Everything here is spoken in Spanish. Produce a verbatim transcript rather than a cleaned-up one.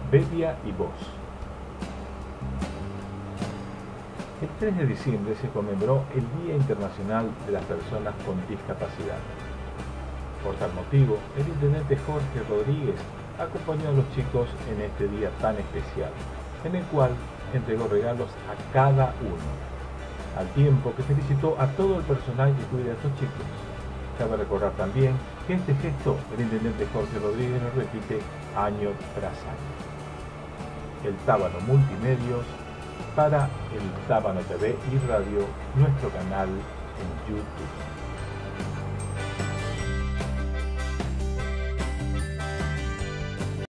Bedia y Voz. El tres de diciembre se conmemoró el Día Internacional de las Personas con Discapacidad. Por tal motivo, el intendente Jorge Rodríguez acompañó a los chicos en este día tan especial, en el cual entregó regalos a cada uno, al tiempo que felicitó a todo el personal que cuida a estos chicos. Cabe recordar también que este gesto el intendente Jorge Rodríguez lo repite año tras año. El Tábano Multimedios para el Tábano T V y Radio, nuestro canal en YouTube.